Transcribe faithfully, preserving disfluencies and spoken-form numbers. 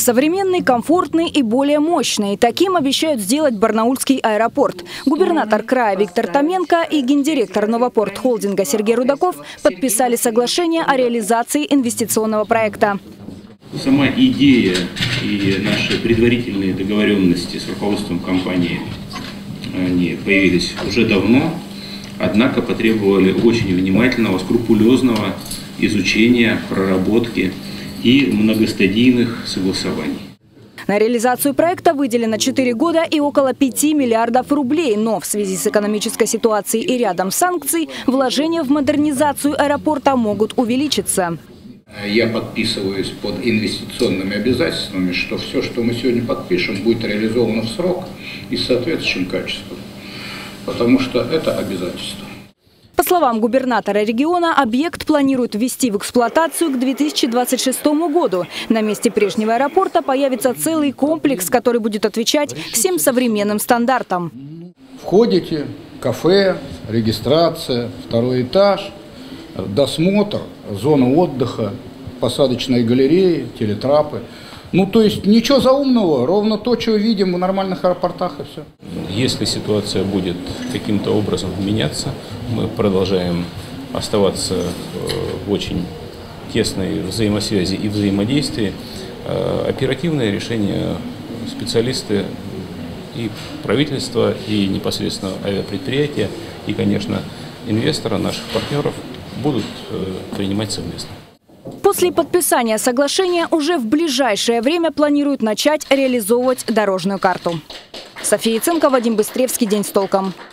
Современный, комфортный и более мощный. Таким обещают сделать барнаульский аэропорт. Губернатор края Виктор Томенко и гендиректор Новопорт холдинга Сергей Рудаков подписали соглашение о реализации инвестиционного проекта. Сама идея и наши предварительные договоренности с руководством компании они появились уже давно, однако потребовали очень внимательного, скрупулезного изучения, проработки и многостадийных согласований. На реализацию проекта выделено четыре года и около пяти миллиардов рублей. Но в связи с экономической ситуацией и рядом санкций вложения в модернизацию аэропорта могут увеличиться. Я подписываюсь под инвестиционными обязательствами, что все, что мы сегодня подпишем, будет реализовано в срок и с соответствующим качеством, потому что это обязательство. По словам губернатора региона, объект планируют ввести в эксплуатацию к две тысячи двадцать шестому году. На месте прежнего аэропорта появится целый комплекс, который будет отвечать всем современным стандартам. Входите, кафе, регистрация, второй этаж, досмотр, зона отдыха, посадочные галереи, телетрапы. Ну, то есть ничего заумного, ровно то, что видим в нормальных аэропортах, и все. Если ситуация будет каким-то образом меняться, мы продолжаем оставаться в очень тесной взаимосвязи и взаимодействии. Оперативное решение специалисты и правительства, и непосредственно авиапредприятия, и, конечно, инвестора, наших партнеров будут принимать совместно. После подписания соглашения уже в ближайшее время планируют начать реализовывать дорожную карту. София Яценко, Вадим Быстревский. День с толком.